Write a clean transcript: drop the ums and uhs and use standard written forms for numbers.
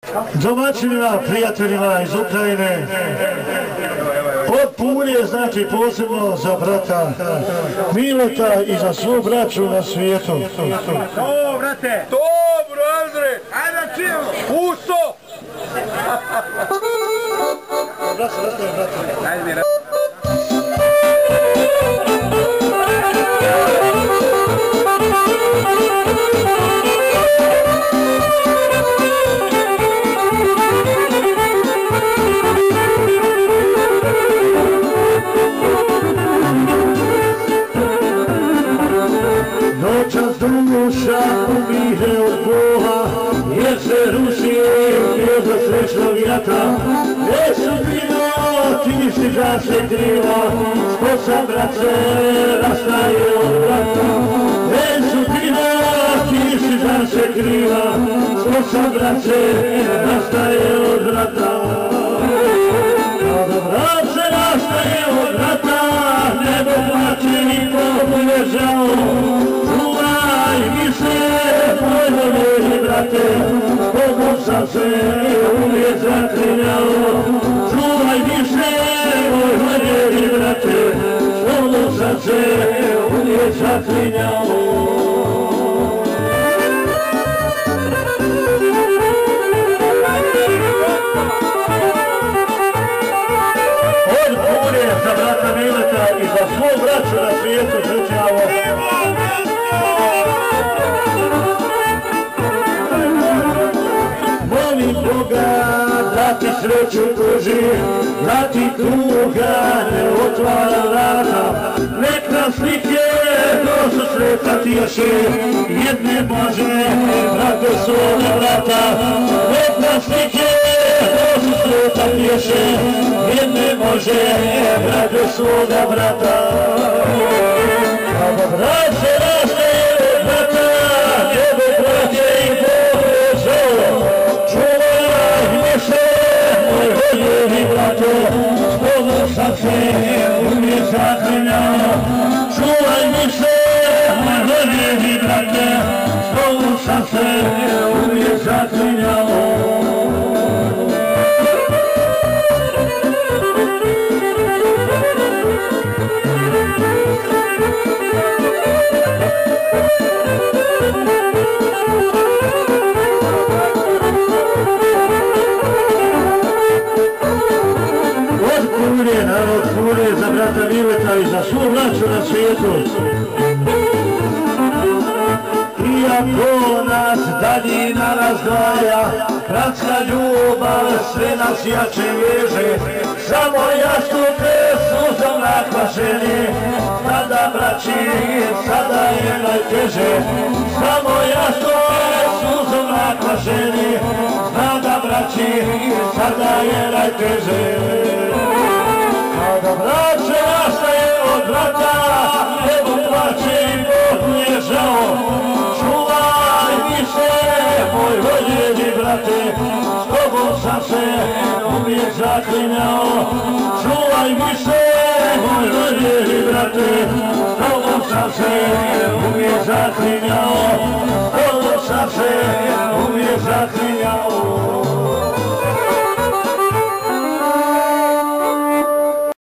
Domaćinima, prijateljima iz Ukrajine, od Pulje, znači posebno za brata Mileta i za svu braću na svijetu. To, brate! Dobro, Andre! Ajde da čijemo! Pusto! Ajde mi Noćas duša umire od Boga, jer se Rusije gnjezdo srećnog jata. Gdje su vino, ti si da se kriva, što sam brace rastaje od brata. Gdje su vino, ti si da se kriva, što sam brace rastaje od brata. Kada brace rastaje od brata, nebo plaće i pobune žao. Čuvaj mi se, moj voljeni brate, Bogom sam se uvijek zaklinjao. Čuvaj mi se, moj voljeni brate, Bogom sam se uvijek zaklinjao. Od Pulje za brata Mileta i za svog braću na svijetu žrtvljavo. Molim Boga da ti sreću pruži, da ti tuga ne otvara vrata. Nek nam slike do susreta tješe, jedne Bože brate svoga vrata. Nek nam slike do susreta tješe, jedne Bože brate svoga vrata. Kada brat se rastaje od brata, nebo braće i povežao. Čuvaj mi se, moj voljeni brate, s Bogom sam se uvijek zaklinjao. Čuvaj mi se, moj voljeni brate, s Bogom sam se uvijek zaklinjao. Narod Pulje za brata Mileta i za svu braću na svijetu. Iako nas daljina razdvaja, bratska ljubav sve nas jače veže. Samo jastuke suzom nakvašeni, tada braći, sada je najteže. Samo jastuke suzom nakvašeni, tada braći, sada je najteže. Kada brat se rastaje od brata, nebo plaće i pobune žao. Čuvaj mi se, moj voljeni brate, s Bogom sam se uvijek zaklinjao. Čuvaj mi se, moj voljeni brate, s Bogom sam se uvijek zaklinjao.